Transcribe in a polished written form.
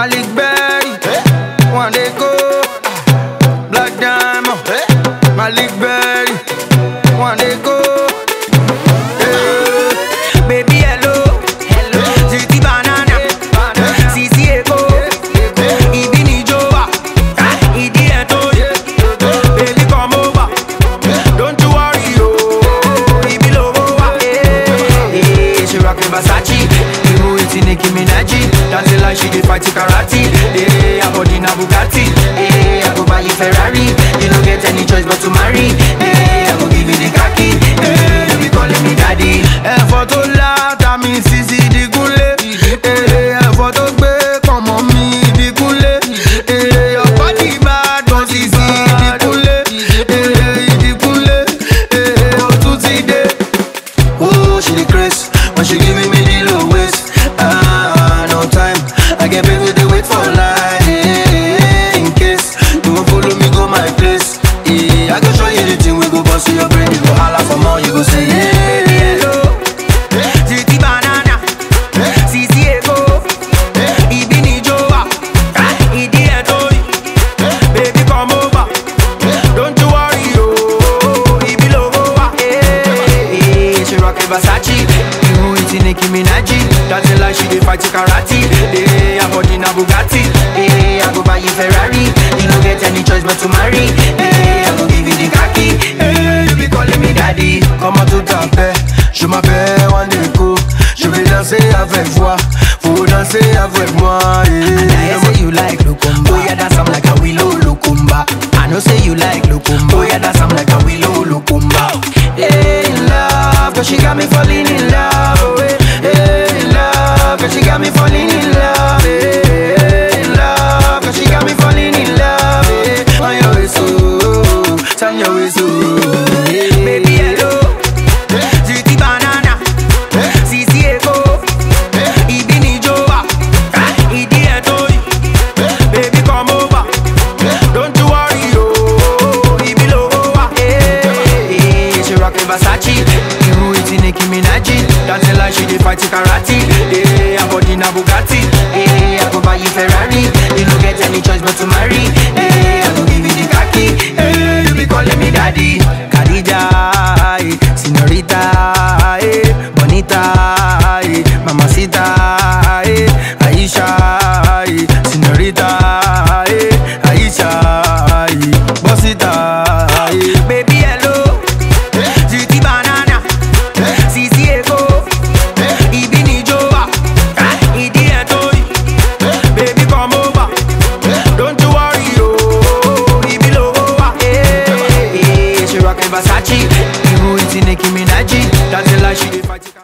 Malik Berry, one day go. Black Diamond, Malik Berry, one day go. Baby hello, Ziti banana, Sisi eko, Ibini joa, Idi eto, baby come over, don't you worry yo, Ibi loboa. She rockin' Versace, you eating Nicki Minaj, dancing like she dey fight karate. Her body na Bugatti, I go buy you Ferrari, you don't get any choice but to marry. I go give you the khaki, you be calling me daddy. Photo la, that means Sisi di gule. Photo gbe, come on me di gule. Your body bad, don't Sisi di gule. Di gule, oh to today. Oh, she the craze, when she giving me the low waist. No time, I get paid with the wait for life. In case you won't follow me, go my place. I go show you the thing, we go bust your brain. You go holla for more, you go say yeah. Versace, you eating Nicki Minaj, dancing like she dey fight karate. Her body na Bugatti, I go buy you Ferrari, you don't get any choice but to marry. I go give you the khaki, you be calling me daddy. Comment tout à fait, je m'appelle one day go. Je vais danser avec toi, faut danser avec moi. And I say you like Lukumba, oh yeah that's I'm like a willow Lukumba. I know say you like Lukumba, oh yeah that's I'm like a willow Lukumba. In love, cause she got me falling in love. Oh, in love, cause she got me falling in love. In love, cause she got me falling in love. On your way so, turn your way so. Baby hello, Ziti banana, Sisi eko, Ibini joa, Idi eto. Baby come over, don't you worry yo, Ibi loboa. She rockin' Versace, you eating Nicki Minaj, dancing like she dey fight karate. Her body na Bugatti, I go buy you Ferrari, you don't get any choice but to marry. I go give you the khaki, you be calling me daddy. Khadija, señorita, bonita, mamacita, Aisha, señorita, Aisha, bossita. Baby hello, Ziti banana, Sisi eko, Ibini joa, Idi eto. Baby come over, don't you worry yo, Ibi loboa. She rockin' Versace, you eating Nicki Minaj, dancing like she dey fight.